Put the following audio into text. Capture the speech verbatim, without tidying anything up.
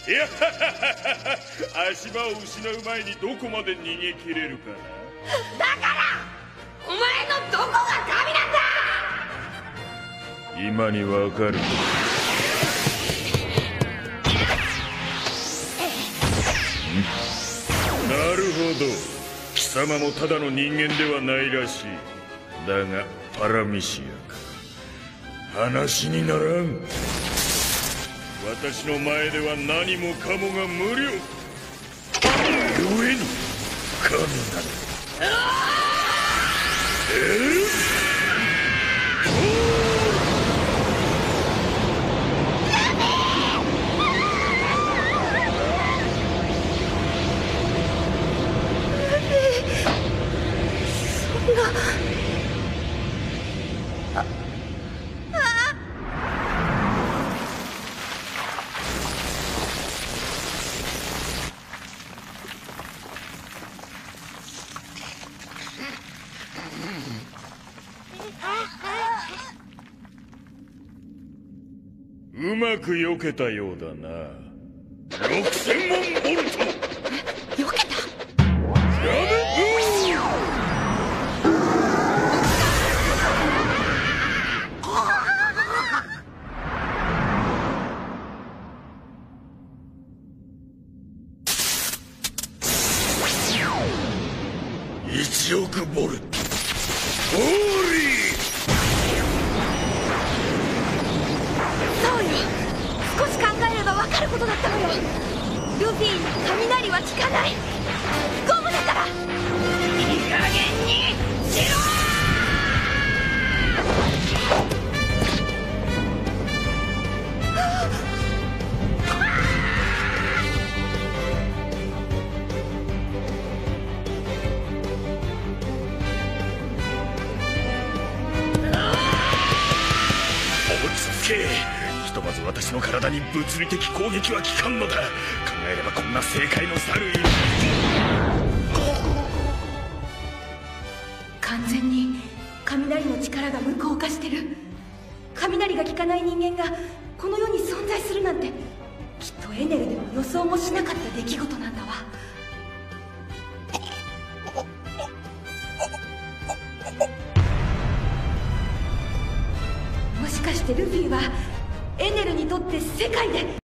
いや足場を失う前にどこまで逃げ切れるかな。 だからお前のどこが神なんだ。 今にわかる。なるほど、貴様もただの人間ではないらしい。だがパラミシアか、話にならん。私の前では何もかもが無力。故に神なの。えっうまく避けたようだな。ろくせんまんボルト。 避けた。 ラメいちおくボルト。ホーリー。 少し考えれば分かることだったのよ。ルフィに雷は効かない。ゴムだから。いい加減にしろ落ち着け。ひとまず私の体に物理的攻撃は効かんのだ。考えればこんな正解の猿いる。 完全に雷の力が無効化してる。雷が効かない人間がこの世に存在するなんて、きっとエネルでも予想もしなかった出来事なんだわ。もしかしてルフィはエネルにとって世界で